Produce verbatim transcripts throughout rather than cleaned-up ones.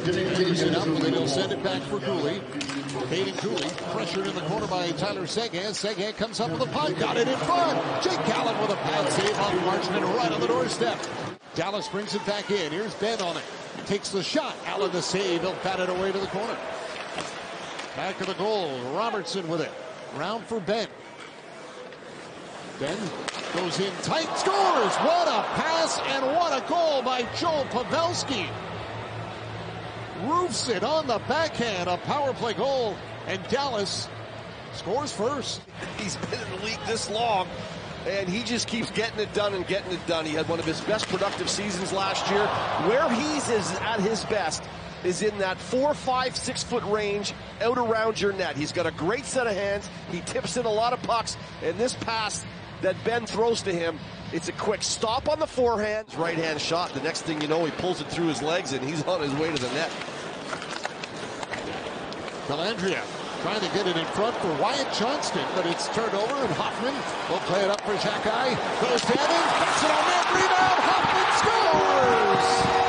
Anderson up, and then he'll send it back for Cooley. Caden Cooley pressured in the corner by Tyler Seguin. Seguin comes up with a punt, got it in front. Jake Allen with a pad save off Marchment right on the doorstep. Dallas brings it back in. Here's Ben on it. Takes the shot. Allen the save. He'll bat it away to the corner. Back of the goal. Robertson with it. Round for Ben. Ben goes in tight. Scores! What a pass and what a goal by Joel Pavelski. Roofs it on the backhand. A power play goal. And Dallas scores first. He's been in the league this long, and he just keeps getting it done and getting it done. He had one of his best productive seasons last year. Where he's is at his best is in that four, five, six foot range out around your net. He's got a great set of hands. He tips in a lot of pucks, and this pass that Ben throws to him, it's a quick stop on the forehand, right hand shot. The next thing you know, he pulls it through his legs and he's on his way to the net. Dellandrea trying to get it in front for Wyatt Johnston, but it's turned over, and Hoffman will play it up for Xhekaj. Goes to Evans, puts it on net, rebound, Hoffman scores!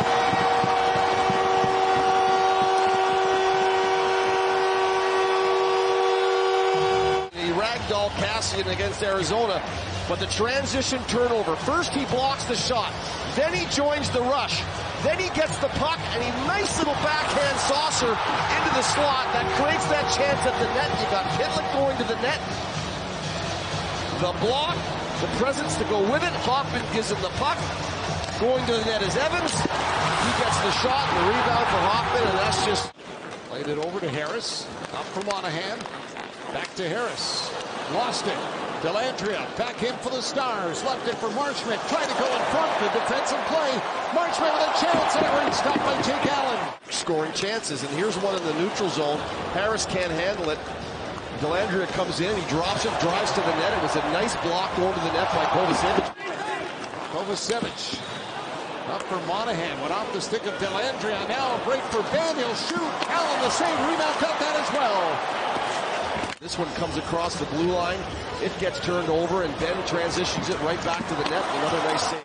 Ragdoll Cassian against Arizona, but the transition turnover. First he blocks the shot, then he joins the rush, then he gets the puck, and he nice little backhand saucer into the slot that creates that chance at the net. You got Pitlick going to the net. The block, the presence to go with it. Hoffman gives him the puck. Going to the net is Evans. He gets the shot and the rebound for Hoffman, and that's just... Played it over to Harris. Up for Monahan. Back to Harris. Lost it. Dellandrea back in for the Stars. Left it for Marchment. Trying to go in front. The defensive play. Marchment with a chance. And stopped by Jake Allen. Scoring chances. And here's one in the neutral zone. Harris can't handle it. Dellandrea comes in. He drops it. Drives to the net. It was a nice block going to the net by Kovacevic. Kovacevic. Up for Monahan. Went off the stick of Dellandrea. Now a break for Ben. He'll shoot. Allen the same. Rebound got that as well. This one comes across the blue line. It gets turned over, and Ben transitions it right back to the net. Another nice save.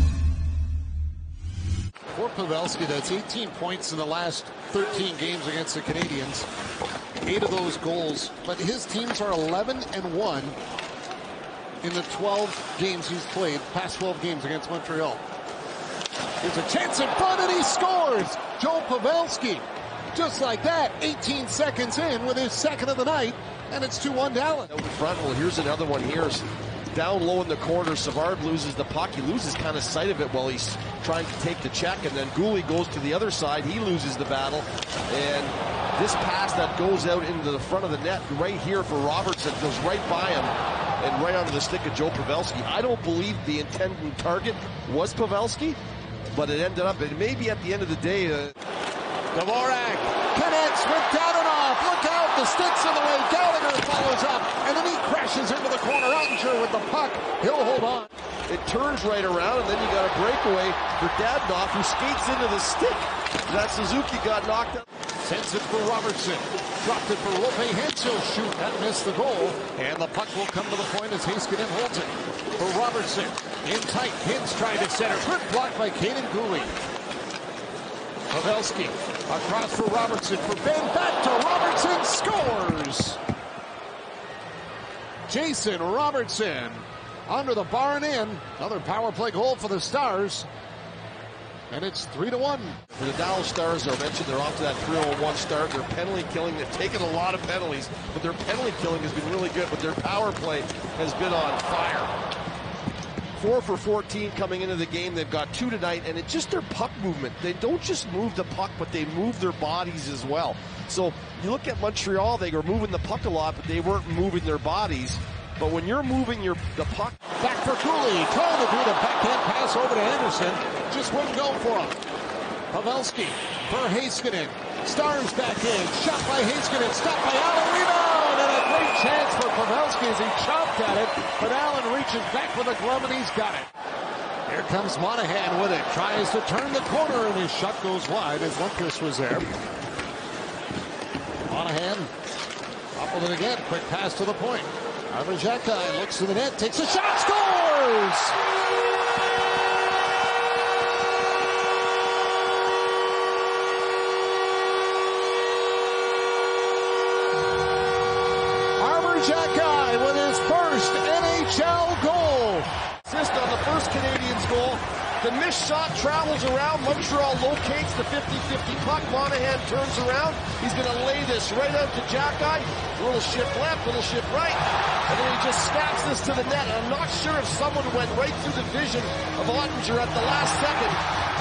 For Pavelski, that's eighteen points in the last thirteen games against the Canadiens. Eight of those goals, but his teams are eleven and one in the twelve games he's played, past twelve games against Montreal. There's a chance in front, and he scores! Joel Pavelski. Just like that, eighteen seconds in with his second of the night, and it's two one Dallas. Out in front, well, here's another one here. Down low in the corner, Savard loses the puck. He loses kind of sight of it while he's trying to take the check, and then Gooley goes to the other side. He loses the battle, and this pass that goes out into the front of the net right here for Robertson goes right by him and right onto the stick of Joe Pavelski. I don't believe the intended target was Pavelski, but it ended up, and maybe at the end of the day, uh, Dvorak connects with Dadonov. Look out, the stick's in the way. Gallagher follows up, and then he crashes into the corner. Oettinger with the puck. He'll hold on. It turns right around, and then you got a breakaway for Dadonov, who skates into the stick. That Suzuki got knocked out. Sends it for Robertson. Dropped it for Rope Hintz. He'll shoot. That missed the goal. And the puck will come to the point as Heiskanen holds it. For Robertson. In tight. Hintz trying to center. Good block by Caden Cooley. Pavelski across for Robertson, for Ben, back to Robertson, scores! Jason Robertson under the bar and in. Another power play goal for the Stars. And it's three to one. For the Dallas Stars, I mentioned they're off to that three oh one start. Their penalty killing, they've taken a lot of penalties, but their penalty killing has been really good, but their power play has been on fire. Four for fourteen coming into the game. They've got two tonight, and it's just their puck movement. They don't just move the puck, but they move their bodies as well. So you look at Montreal, they were moving the puck a lot, but they weren't moving their bodies. But when you're moving your the puck... Back for Cooley, trying to do the backhand pass over to Anderson. Just wouldn't go for him. Pavelski for Heiskanen. Stars back in. Shot by Heiskanen. Stopped by Allen. Rebound! And a great chance for Pavelski as he chopped at it. But Allen reaches back with a glove and he's got it. Here comes Monahan with it. Tries to turn the corner and his shot goes wide as Lundqvist was there. Monahan up with it again. Quick pass to the point. Arber Xhekaj looks to the net. Takes a shot. Scores! goal. Assist on the first Canadiens goal. The missed shot travels around. Montreal locates the fifty fifty puck. Monahan turns around. He's going to lay this right out to Jackeye. A little shift left, a little shift right. And then he just snaps this to the net. And I'm not sure if someone went right through the vision of Ottinger at the last second.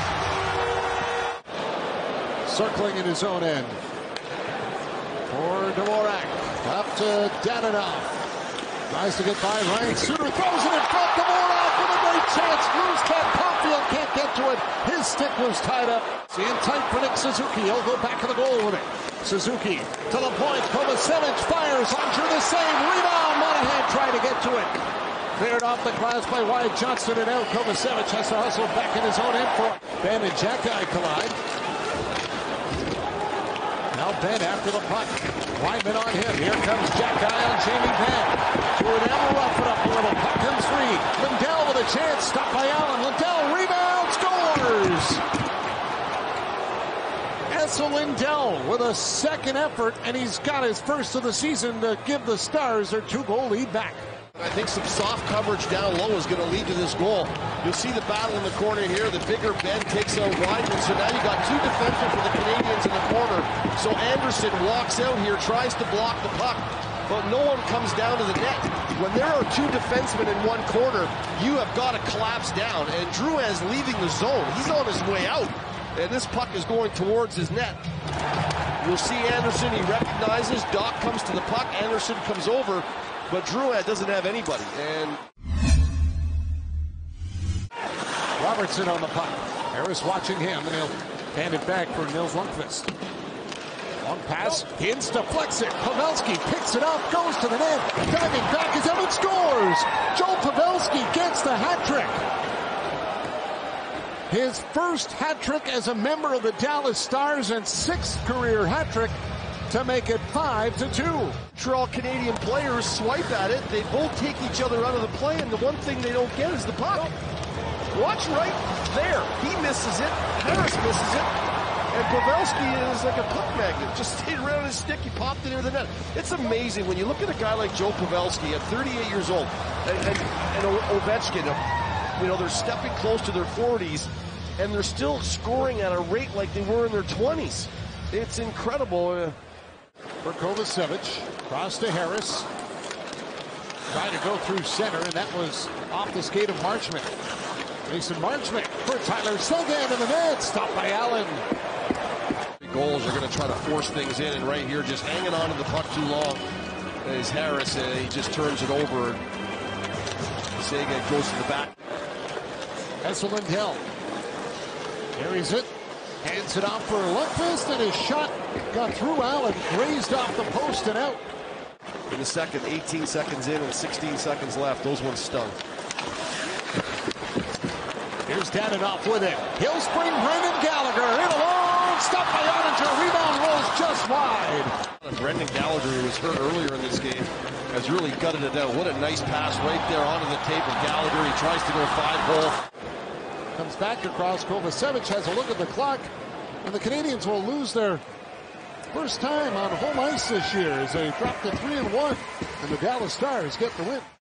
Circling in his own end. For Dvorak. Up to Dadonov. Tries to get by Ryan Suter. Throws it in front. Dvorak with a great chance. Loose cat. Caulfield can't get to it. His stick was tied up. See in tight for Nick Suzuki. He'll go back to the goal with it. Suzuki to the point. Kovacevic fires. Onto the save. Rebound. Monahan trying to get to it. Cleared off the glass by Wyatt Johnston, and now Kovacevic has to hustle back in his own end for it. Ben and Jackeye collide. Now Ben after the puck. Wyman on him. Here comes Jackeye on Jamie Benn. Giordano rough it up a little. Puck comes free. Lindell with a chance. Stopped by Allen. Lindell rebounds. Scores! Esa Lindell with a second effort, and he's got his first of the season to give the Stars their two-goal lead back. I think some soft coverage down low is going to lead to this goal. You'll see the battle in the corner here. The bigger Ben takes out Weidman. So now you got two defensemen for the Canadiens in the corner. So Anderson walks out here, tries to block the puck, but no one comes down to the net. When there are two defensemen in one corner, you have got to collapse down. And Drouin's leaving the zone. He's on his way out. And this puck is going towards his net. You'll see Anderson. He recognizes. Doc comes to the puck. Anderson comes over. But Drouin doesn't have anybody, and Robertson on the puck. Harris watching him, and he'll hand it back for Nils Lundqvist. Long pass, Hintz deflects it. Pavelski picks it up, goes to the net. Diving back is Evan scores. Joel Pavelski gets the hat trick. His first hat trick as a member of the Dallas Stars and sixth career hat trick to make it five to two. Montreal Canadian players swipe at it. They both take each other out of the play, and the one thing they don't get is the puck. Watch right there. He misses it. Harris misses it. And Pavelski is like a puck magnet. Just stayed around his stick. He popped it into the net. It's amazing when you look at a guy like Joe Pavelski at thirty-eight years old, and, and, and Ovechkin, you know, they're stepping close to their forties, and they're still scoring at a rate like they were in their twenties. It's incredible. For Kovacevic, cross to Harris. Trying to go through center, and that was off the skate of Marchment. Mason Marchment for Tyler Seguin in the net. Stopped by Allen. Goals are going to try to force things in, and right here, just hanging on to the puck too long is Harris, and he just turns it over. Seguin goes to the back. Esa Lindell carries it. Hands it off for Lundqvist, and his shot got through Allen, grazed off the post and out. In the second, eighteen seconds in and sixteen seconds left, those ones stung. Here's Dadonov with it. He'll spring Brendan Gallagher in alone. Stopped by Ottinger. Rebound rolls just wide. Brendan Gallagher, who was hurt earlier in this game, has really gutted it out. What a nice pass right there onto the tape of Gallagher. He tries to go five-hole. Comes back across. Kovacevic has a look at the clock, and the Canadiens will lose their first time on home ice this year as they drop to three and one, and the Dallas Stars get the win.